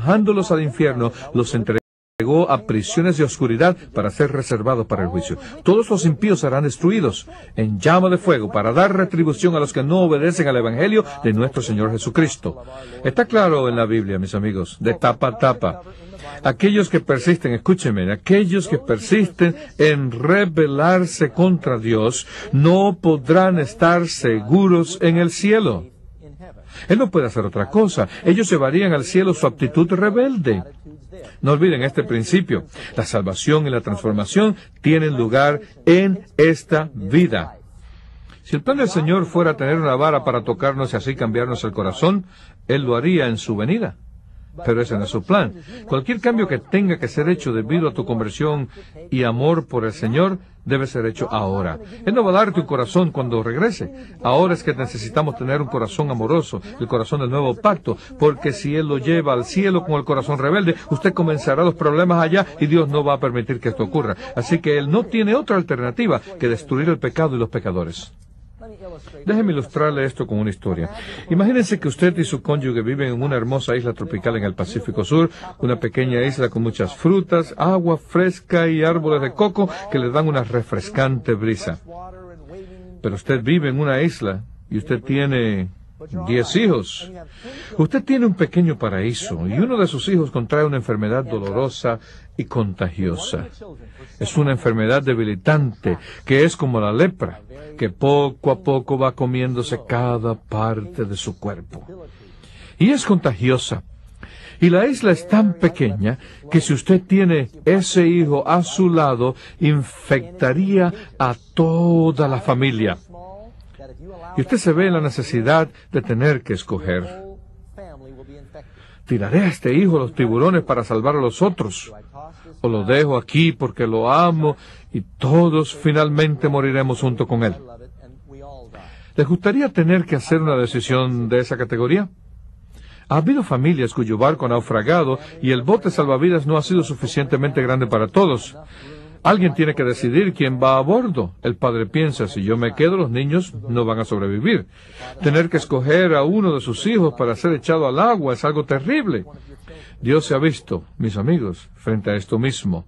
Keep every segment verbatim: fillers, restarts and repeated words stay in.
arrojándolos al infierno, los entregó a prisiones de oscuridad para ser reservados para el juicio. Todos los impíos serán destruidos en llama de fuego para dar retribución a los que no obedecen al Evangelio de nuestro Señor Jesucristo. Está claro en la Biblia, mis amigos, de tapa a tapa. Aquellos que persisten, escúchenme, aquellos que persisten en rebelarse contra Dios no podrán estar seguros en el cielo. Él no puede hacer otra cosa. Ellos llevarían al cielo su actitud rebelde. No olviden este principio. La salvación y la transformación tienen lugar en esta vida. Si el plan del Señor fuera tener una vara para tocarnos y así cambiarnos el corazón, Él lo haría en su venida. Pero ese no es su plan. Cualquier cambio que tenga que ser hecho debido a tu conversión y amor por el Señor, debe ser hecho ahora. Él no va a darte un corazón cuando regrese. Ahora es que necesitamos tener un corazón amoroso, el corazón del nuevo pacto, porque si Él lo lleva al cielo con el corazón rebelde, usted comenzará los problemas allá y Dios no va a permitir que esto ocurra. Así que Él no tiene otra alternativa que destruir el pecado y los pecadores. Déjeme ilustrarle esto con una historia. Imagínense que usted y su cónyuge viven en una hermosa isla tropical en el Pacífico Sur, una pequeña isla con muchas frutas, agua fresca y árboles de coco que le dan una refrescante brisa. Pero usted vive en una isla y usted tiene diez hijos. Usted tiene un pequeño paraíso y uno de sus hijos contrae una enfermedad dolorosa y contagiosa. Es una enfermedad debilitante que es como la lepra, que poco a poco va comiéndose cada parte de su cuerpo. Y es contagiosa. Y la isla es tan pequeña que si usted tiene ese hijo a su lado, infectaría a toda la familia. Y usted se ve en la necesidad de tener que escoger. ¿Tiraré a este hijo a los tiburones para salvar a los otros? ¿O lo dejo aquí porque lo amo y todos finalmente moriremos junto con él? ¿Les gustaría tener que hacer una decisión de esa categoría? Ha habido familias cuyo barco ha naufragado y el bote salvavidas no ha sido suficientemente grande para todos. Alguien tiene que decidir quién va a bordo. El padre piensa, si yo me quedo, los niños no van a sobrevivir. Tener que escoger a uno de sus hijos para ser echado al agua es algo terrible. Dios se ha visto, mis amigos, frente a esto mismo.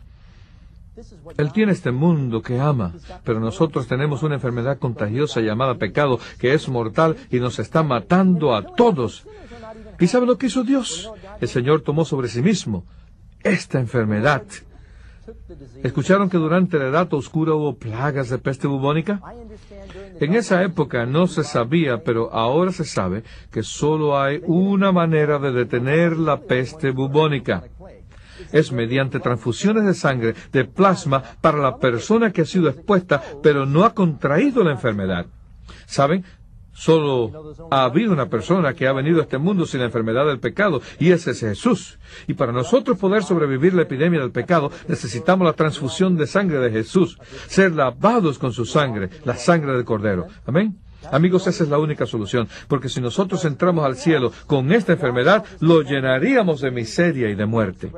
Él tiene este mundo que ama, pero nosotros tenemos una enfermedad contagiosa llamada pecado, que es mortal y nos está matando a todos. ¿Y sabe lo que hizo Dios? El Señor tomó sobre sí mismo esta enfermedad. ¿Escucharon que durante la Edad Oscura hubo plagas de peste bubónica? En esa época no se sabía, pero ahora se sabe que solo hay una manera de detener la peste bubónica. Es mediante transfusiones de sangre, de plasma, para la persona que ha sido expuesta, pero no ha contraído la enfermedad. ¿Saben? Solo ha habido una persona que ha venido a este mundo sin la enfermedad del pecado, y ese es Jesús. Y para nosotros poder sobrevivir la epidemia del pecado, necesitamos la transfusión de sangre de Jesús, ser lavados con su sangre, la sangre del Cordero. ¿Amén? Amigos, esa es la única solución, porque si nosotros entramos al cielo con esta enfermedad, lo llenaríamos de miseria y de muerte.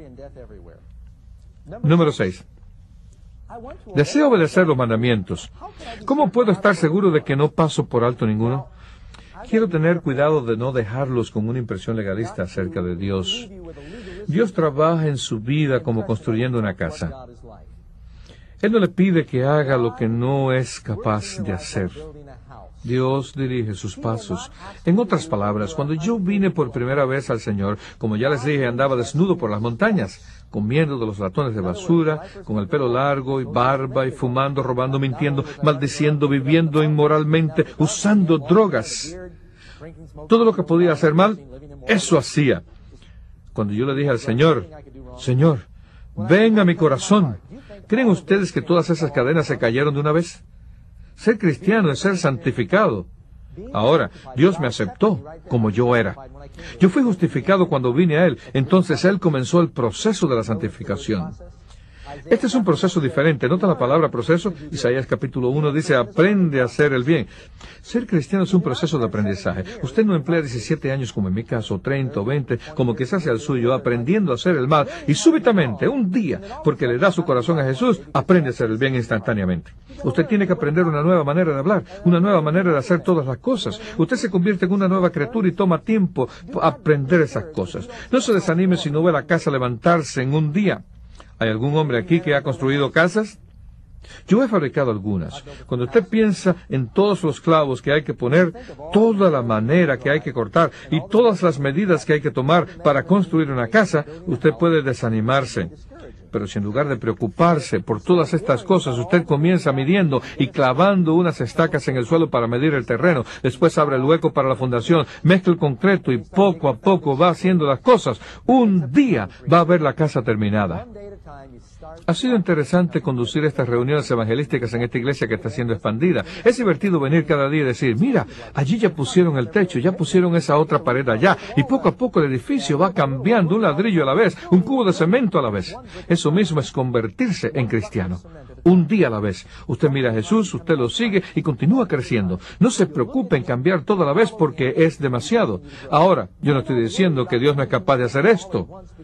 Número seis. Deseo obedecer los mandamientos. ¿Cómo puedo estar seguro de que no paso por alto ninguno? Quiero tener cuidado de no dejarlos con una impresión legalista acerca de Dios. Dios trabaja en su vida como construyendo una casa. Él no le pide que haga lo que no es capaz de hacer. Dios dirige sus pasos. En otras palabras, cuando yo vine por primera vez al Señor, como ya les dije, andaba desnudo por las montañas, comiendo de los latones de basura, con el pelo largo y barba, y fumando, robando, mintiendo, maldiciendo, viviendo inmoralmente, usando drogas. Todo lo que podía hacer mal, eso hacía. Cuando yo le dije al Señor, Señor, ven a mi corazón, ¿creen ustedes que todas esas cadenas se cayeron de una vez? Ser cristiano es ser santificado. Ahora, Dios me aceptó como yo era. Yo fui justificado cuando vine a Él, entonces Él comenzó el proceso de la santificación. Este es un proceso diferente. Nota la palabra proceso. Isaías capítulo uno dice, aprende a hacer el bien. Ser cristiano es un proceso de aprendizaje. Usted no emplea diecisiete años, como en mi caso, treinta o veinte, como quizás sea el suyo, aprendiendo a hacer el mal, y súbitamente, un día, porque le da su corazón a Jesús, aprende a hacer el bien instantáneamente. Usted tiene que aprender una nueva manera de hablar, una nueva manera de hacer todas las cosas. Usted se convierte en una nueva criatura y toma tiempo para aprender esas cosas. No se desanime si no ve la casa levantarse en un día. ¿Hay algún hombre aquí que ha construido casas? Yo he fabricado algunas. Cuando usted piensa en todos los clavos que hay que poner, toda la manera que hay que cortar y todas las medidas que hay que tomar para construir una casa, usted puede desanimarse. Pero si en lugar de preocuparse por todas estas cosas, usted comienza midiendo y clavando unas estacas en el suelo para medir el terreno, después abre el hueco para la fundación, mezcla el concreto y poco a poco va haciendo las cosas, un día va a ver la casa terminada. Ha sido interesante conducir estas reuniones evangelísticas en esta iglesia que está siendo expandida. Es divertido venir cada día y decir, mira, allí ya pusieron el techo, ya pusieron esa otra pared allá, y poco a poco el edificio va cambiando un ladrillo a la vez, un cubo de cemento a la vez. Eso mismo es convertirse en cristiano. Un día a la vez. Usted mira a Jesús, usted lo sigue y continúa creciendo. No se preocupe en cambiar todo a la vez porque es demasiado. Ahora, yo no estoy diciendo que Dios no es capaz de hacer esto.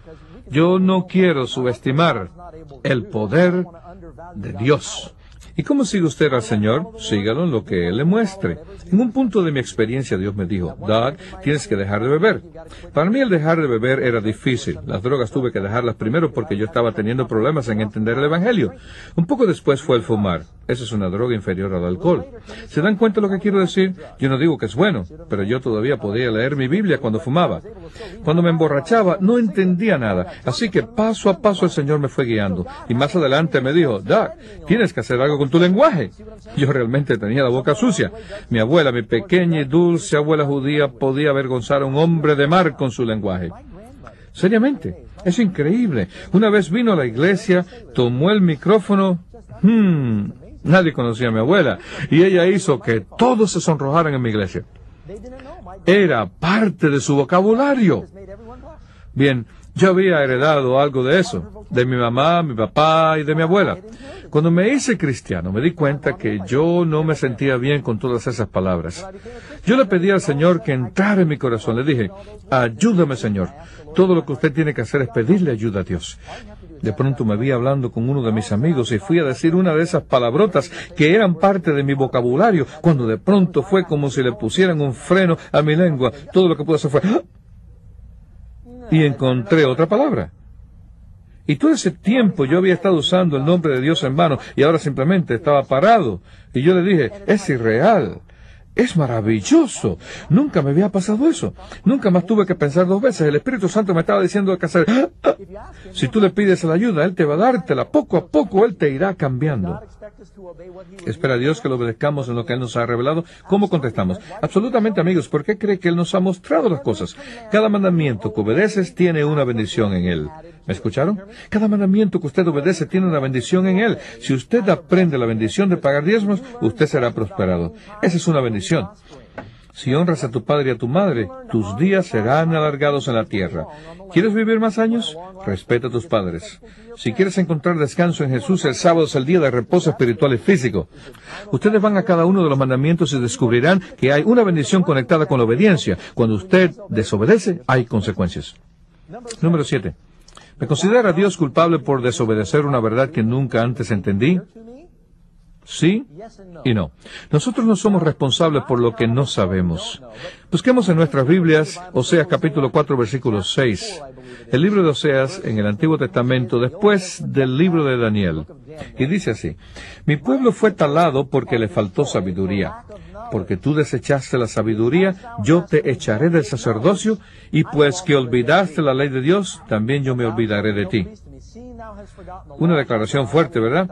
Yo no quiero subestimar el poder de Dios. ¿Y cómo sigue usted al Señor? Sígalo en lo que Él le muestre. En un punto de mi experiencia, Dios me dijo, Doug, tienes que dejar de beber. Para mí el dejar de beber era difícil. Las drogas tuve que dejarlas primero porque yo estaba teniendo problemas en entender el Evangelio. Un poco después fue el fumar. Esa es una droga inferior al alcohol. ¿Se dan cuenta de lo que quiero decir? Yo no digo que es bueno, pero yo todavía podía leer mi Biblia cuando fumaba. Cuando me emborrachaba, no entendía nada. Así que paso a paso el Señor me fue guiando. Y más adelante me dijo, Doug, tienes que hacer algo con tu lenguaje. Yo realmente tenía la boca sucia. Mi abuela, mi pequeña y dulce abuela judía, podía avergonzar a un hombre de mar con su lenguaje. Seriamente, es increíble. Una vez vino a la iglesia, tomó el micrófono. Hmm, nadie conocía a mi abuela. Y ella hizo que todos se sonrojaran en mi iglesia. Era parte de su vocabulario. Bien, yo había heredado algo de eso, de mi mamá, mi papá y de mi abuela. Cuando me hice cristiano, me di cuenta que yo no me sentía bien con todas esas palabras. Yo le pedí al Señor que entrara en mi corazón. Le dije, ayúdame, Señor. Todo lo que usted tiene que hacer es pedirle ayuda a Dios. De pronto me vi hablando con uno de mis amigos y fui a decir una de esas palabrotas que eran parte de mi vocabulario, cuando de pronto fue como si le pusieran un freno a mi lengua. Todo lo que pude hacer fue... ¡ah! Y encontré otra palabra. Y todo ese tiempo yo había estado usando el nombre de Dios en vano y ahora simplemente estaba parado. Y yo le dije, es irreal. Es maravilloso. Nunca me había pasado eso. Nunca más tuve que pensar dos veces. El Espíritu Santo me estaba diciendo qué hacer. ¡Ah! ¡Ah! Si tú le pides la ayuda, Él te va a dártela. Poco a poco Él te irá cambiando. Espera a Dios que lo obedezcamos en lo que Él nos ha revelado. ¿Cómo contestamos? Absolutamente, amigos. ¿Por qué cree que Él nos ha mostrado las cosas? Cada mandamiento que obedeces tiene una bendición en Él. ¿Me escucharon? Cada mandamiento que usted obedece tiene una bendición en Él. Si usted aprende la bendición de pagar diezmos, usted será prosperado. Esa es una bendición. Si honras a tu padre y a tu madre, tus días serán alargados en la tierra. ¿Quieres vivir más años? Respeta a tus padres. Si quieres encontrar descanso en Jesús, el sábado es el día de reposo espiritual y físico. Ustedes van a cada uno de los mandamientos y descubrirán que hay una bendición conectada con la obediencia. Cuando usted desobedece, hay consecuencias. Número siete. ¿Me considera Dios culpable por desobedecer una verdad que nunca antes entendí? Sí y no. Nosotros no somos responsables por lo que no sabemos. Busquemos en nuestras Biblias Oseas capítulo cuatro versículo seis. El libro de Oseas en el Antiguo Testamento después del libro de Daniel. Y dice así, mi pueblo fue talado porque le faltó sabiduría. Porque tú desechaste la sabiduría, yo te echaré del sacerdocio, y pues que olvidaste la ley de Dios, también yo me olvidaré de ti. Una declaración fuerte, ¿verdad?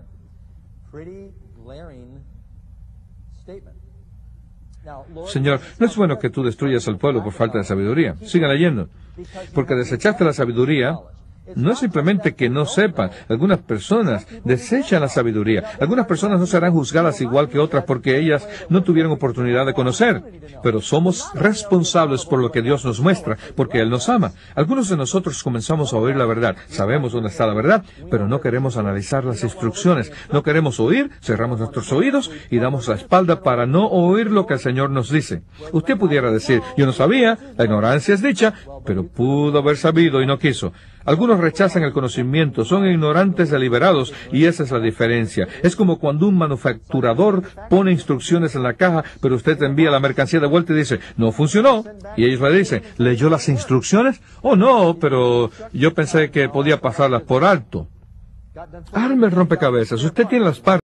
Señor, no es bueno que tú destruyas al pueblo por falta de sabiduría. Sigan leyendo. Porque desechaste la sabiduría, No es simplemente que no sepan. Algunas personas desechan la sabiduría. Algunas personas no serán juzgadas igual que otras porque ellas no tuvieron oportunidad de conocer. Pero somos responsables por lo que Dios nos muestra, porque Él nos ama. Algunos de nosotros comenzamos a oír la verdad. Sabemos dónde está la verdad, pero no queremos analizar las instrucciones. No queremos oír, cerramos nuestros oídos y damos la espalda para no oír lo que el Señor nos dice. Usted pudiera decir, yo no sabía, la ignorancia es dicha, pero pudo haber sabido y no quiso. Algunos rechazan el conocimiento, son ignorantes deliberados, y esa es la diferencia. Es como cuando un manufacturador pone instrucciones en la caja, pero usted envía la mercancía de vuelta y dice, no funcionó. Y ellos le dicen, ¿leyó las instrucciones? Oh, no, pero yo pensé que podía pasarlas por alto. Arme el rompecabezas. Usted tiene las partes